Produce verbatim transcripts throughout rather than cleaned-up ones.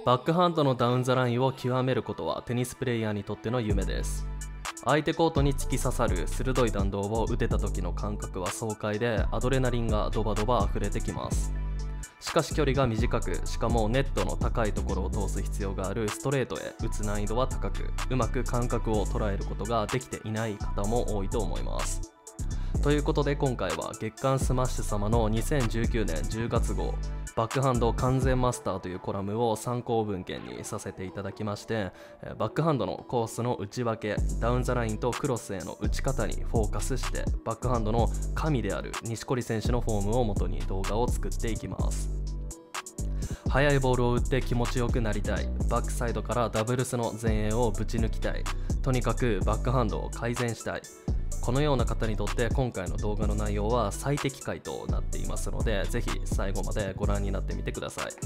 バックハンドのダウンザラインを極めることはテニスプレイヤーにとっての夢です。相手コートに突き刺さる鋭い弾道を打てた時の感覚は爽快で、アドレナリンがドバドバ溢れてきます。しかし距離が短く、しかもネットの高いところを通す必要があるストレートへ打つ難易度は高く、うまく感覚を捉えることができていない方も多いと思います。ということで今回は月刊スマッシュ様のにせんじゅうきゅうねんじゅうがつ号バックハンド完全マスターというコラムを参考文献にさせていただきまして、バックハンドのコースの内訳、ダウンザラインとクロスへの打ち方にフォーカスして、バックハンドの神である錦織選手のフォームをもとに動画を作っていきます。速いボールを打って気持ちよくなりたい、バックサイドからダブルスの前衛をぶち抜きたい、とにかくバックハンドを改善したい、このような方にとって今回の動画の内容は最適解となっていますので、ぜひ最後までご覧になってみてください。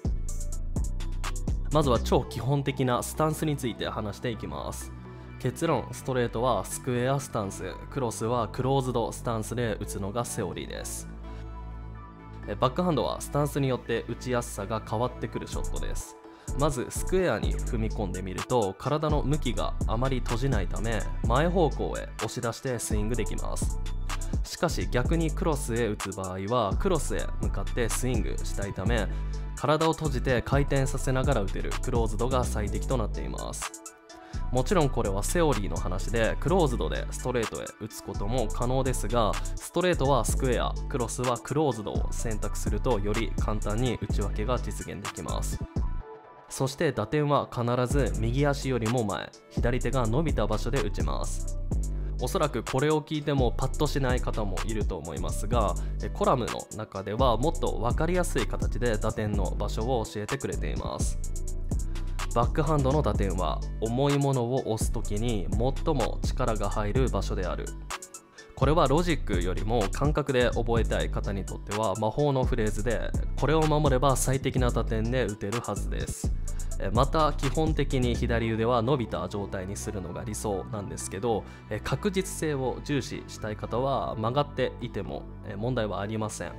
まずは超基本的なスタンスについて話していきます。結論、ストレートはスクエアスタンス、クロスはクローズドスタンスで打つのがセオリーです。バックハンドはスタンスによって打ちやすさが変わってくるショットです。まずスクエアに踏み込んでみると、体の向きがあまり閉じないため前方向へ押し出してスイングできます。しかし逆にクロスへ打つ場合はクロスへ向かってスイングしたいため、体を閉じて回転させながら打てるクローズドが最適となっています。もちろんこれはセオリーの話で、クローズドでストレートへ打つことも可能ですが、ストレートはスクエア、クロスはクローズドを選択するとより簡単に打ち分けが実現できます。そして打点は必ず右足よりも前、左手が伸びた場所で打ちます。おそらくこれを聞いてもパッとしない方もいると思いますが、コラムの中ではもっと分かりやすい形で打点の場所を教えてくれています。バックハンドの打点は重いものを押すときに最も力が入る場所である。これはロジックよりも感覚で覚えたい方にとっては魔法のフレーズで、これを守れば最適な打点で打てるはずです。また基本的に左腕は伸びた状態にするのが理想なんですけど、確実性を重視したい方は曲がっていても問題はありません。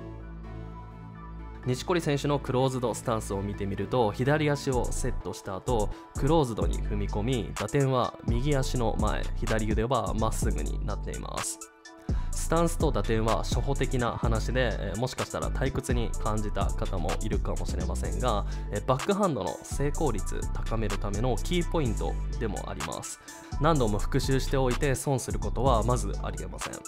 錦織選手のクローズドスタンスを見てみると、左足をセットした後クローズドに踏み込み、打点は右足の前、左腕はまっすぐになっています。スタンスと打点は初歩的な話で、もしかしたら退屈に感じた方もいるかもしれませんが、バックハンドの成功率高めるためのキーポイントでもあります。何度も復習しておいて損することはまずありえません。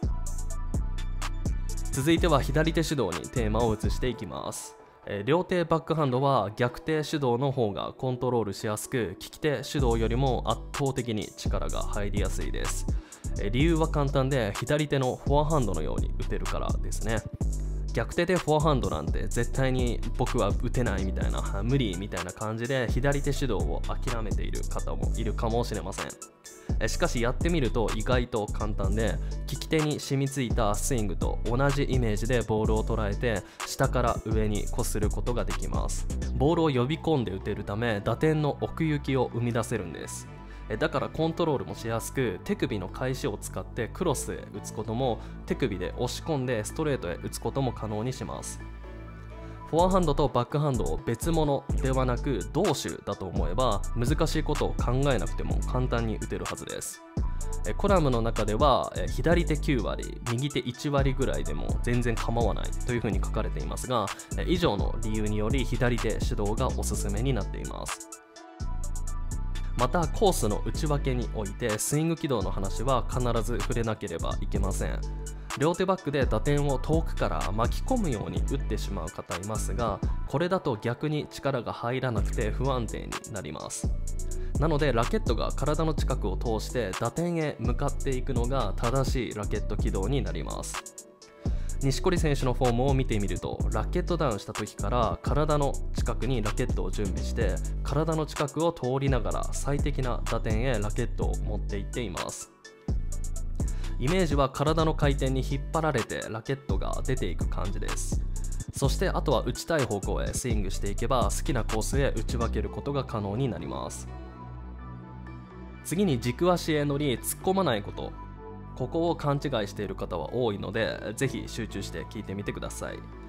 続いては左手主導にテーマを移していきます。えー、両手バックハンドは逆手主導の方がコントロールしやすく、利き手主導よりも圧倒的に力が入りやすいです。えー、理由は簡単で、左手のフォアハンドのように打てるからですね。逆手でフォアハンドなんて絶対に僕は打てないみたいな、無理みたいな感じで左手主導を諦めている方もいるかもしれません。しかしやってみると意外と簡単で、利き手に染みついたスイングと同じイメージでボールを捉えて下から上に擦ることができます。ボールを呼び込んで打てるため打点の奥行きを生み出せるんです。だからコントロールもしやすく、手首の返しを使ってクロスへ打つことも、手首で押し込んでストレートへ打つことも可能にします。フォアハンドとバックハンドを別物ではなく同種だと思えば、難しいことを考えなくても簡単に打てるはずです。コラムの中では左手きゅうわり、右手いちわりぐらいでも全然構わないというふうに書かれていますが、以上の理由により左手主導がおすすめになっています。またコースの内訳においてスイング軌道の話は必ず触れなければいけません。両手バックで打点を遠くから巻き込むように打ってしまう方いますが、これだと逆に力が入らなくて不安定になります。なのでラケットが体の近くを通して打点へ向かっていくのが正しいラケット軌道になります。錦織選手のフォームを見てみると、ラケットダウンした時から体の近くにラケットを準備して、体の近くを通りながら最適な打点へラケットを持っていっています。イメージは体の回転に引っ張られてラケットが出ていく感じです。そしてあとは打ちたい方向へスイングしていけば、好きなコースへ打ち分けることが可能になります。次に軸足へ乗り突っ込まないこと、ここを勘違いしている方は多いので、ぜひ集中して聞いてみてください。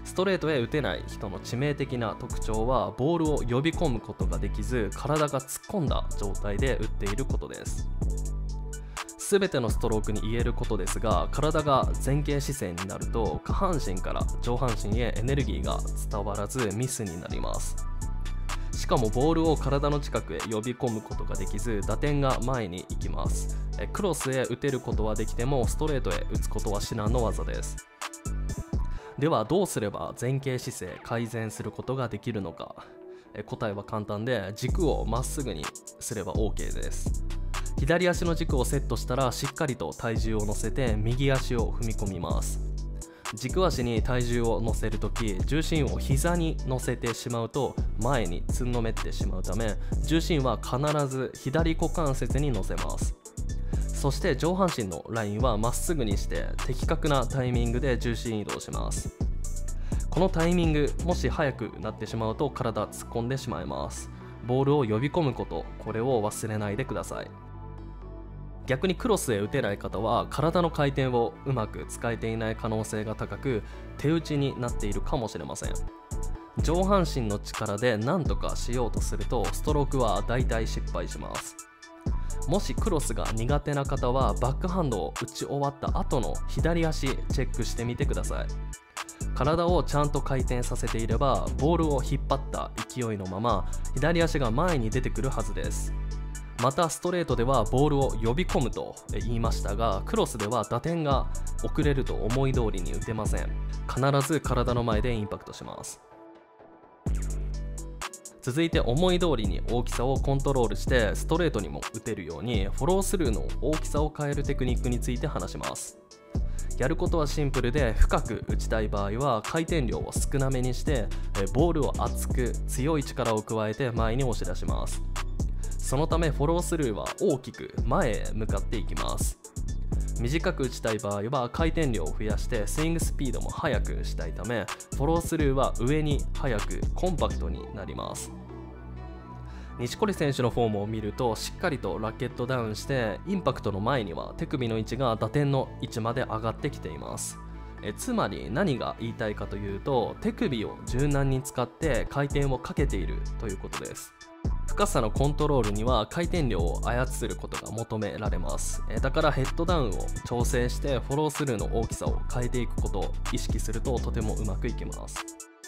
ストレートへ打てない人の致命的な特徴はボールを呼び込むことができず、体が突っ込んだ状態で打っていることです。全てのストロークに言えることですが、体が前傾姿勢になると下半身から上半身へエネルギーが伝わらずミスになります。しかもボールを体の近くへ呼び込むことができず、打点が前に行きます。クロスへ打てることはできてもストレートへ打つことは至難の業です。ではどうすれば前傾姿勢改善することができるのか。答えは簡単で、軸をまっすぐにすれば OK です。左足の軸をセットしたらしっかりと体重を乗せて右足を踏み込みます。軸足に体重を乗せるとき、重心を膝に乗せてしまうと前につんのめってしまうため、重心は必ず左股関節に乗せます。そして上半身のラインはまっすぐにして的確なタイミングで重心移動します。このタイミング、もし速くなってしまうと体突っ込んでしまいます。ボールを呼び込むこと、これを忘れないでください。逆にクロスへ打てない方は体の回転をうまく使えていない可能性が高く、手打ちになっているかもしれません。上半身の力で何とかしようとするとストロークは大体失敗します。もしクロスが苦手な方はバックハンドを打ち終わった後の左足チェックしてみてください。体をちゃんと回転させていればボールを引っ張った勢いのまま左足が前に出てくるはずです。またストレートではボールを呼び込むと言いましたが、クロスでは打点が遅れると思い通りに打てません。必ず体の前でインパクトします。続いて思い通りに大きさをコントロールしてストレートにも打てるようにフォロースルーの大きさを変えるテクニックについて話します。やることはシンプルで、深く打ちたい場合は回転量を少なめにしてボールを厚く強い力を加えて前に押し出します。そのためフォロースルーは大きく前へ向かっていきます。短く打ちたい場合は回転量を増やしてスイングスピードも速くしたいため、フォロースルーは上に速くコンパクトになります。錦織選手のフォームを見るとしっかりとラケットダウンしてインパクトの前には手首の位置が打点の位置まで上がってきています。えつまり何が言いたいかというと、手首を柔軟に使って回転をかけているということです。深さのコントロールには回転量を操ることが求められます。だからヘッドダウンを調整してフォロースルーの大きさを変えていくことを意識するととてもうまくいきます。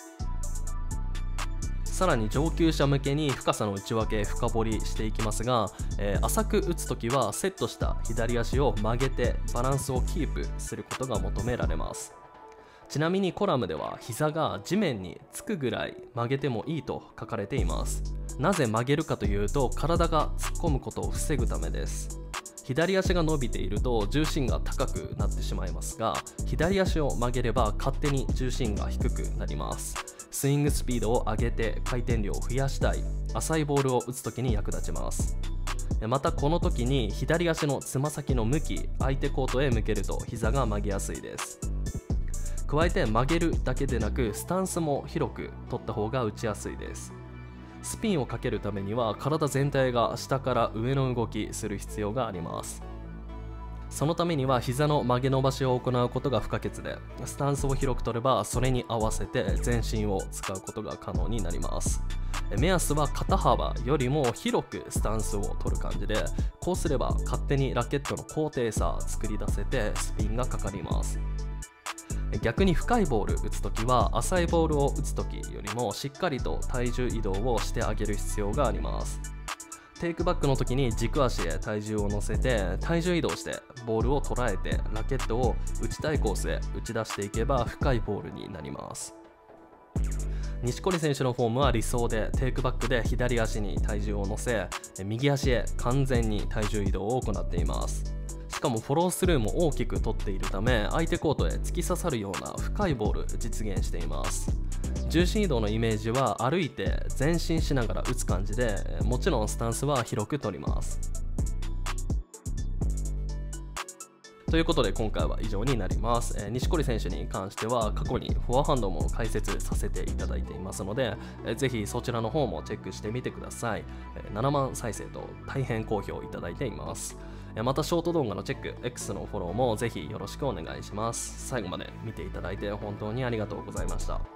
さらに上級者向けに深さの内訳深掘りしていきますが、えー、浅く打つときはセットした左足を曲げてバランスをキープすることが求められます。ちなみにコラムでは膝が地面につくぐらい曲げてもいいと書かれています。なぜ曲げるかというと、体が突っ込むことを防ぐためです。左足が伸びていると重心が高くなってしまいますが、左足を曲げれば勝手に重心が低くなります。スイングスピードを上げて回転量を増やしたい、浅いボールを打つときに役立ちます。またこの時に左足のつま先の向き、相手コートへ向けると膝が曲げやすいです。加えて曲げるだけでなくスタンスも広く取った方が打ちやすいです。スピンをかけるためには体全体が下から上の動きする必要があります。そのためには膝の曲げ伸ばしを行うことが不可欠で、スタンスを広く取ればそれに合わせて全身を使うことが可能になります。目安は肩幅よりも広くスタンスを取る感じで、こうすれば勝手にラケットの高低差作り出せてスピンがかかります。逆に深いボール打つときは浅いボールを打つときよりもしっかりと体重移動をしてあげる必要があります。テイクバックの時に軸足へ体重を乗せて体重移動してボールを捉えてラケットを打ちたいコースへ打ち出していけば深いボールになります。錦織選手のフォームは理想で、テイクバックで左足に体重を乗せ右足へ完全に体重移動を行っています。しかもフォロースルーも大きく取っているため、相手コートへ突き刺さるような深いボール実現しています。重心移動のイメージは歩いて前進しながら打つ感じで、もちろんスタンスは広く取ります。ということで今回は以上になります。えー、錦織選手に関しては過去にフォアハンドも解説させていただいていますので、えー、ぜひそちらの方もチェックしてみてください。えー、ななまん再生と大変好評いただいています。えー、またショート動画のチェック、X のフォローもぜひよろしくお願いします。最後まで見ていただいて本当にありがとうございました。